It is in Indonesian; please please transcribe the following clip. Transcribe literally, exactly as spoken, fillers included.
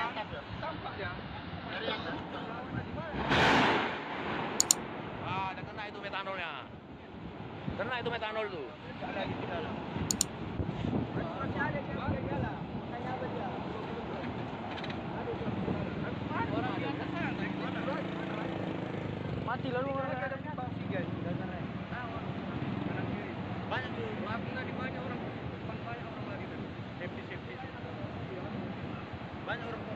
Tampak ya. Ah, ada kena itu metanolnya. Kena itu metanol tuh. Mati lalu orang ada banyak tuh, di banyak orang, banyak orang lagi tuh. Safety safety. Banyak orang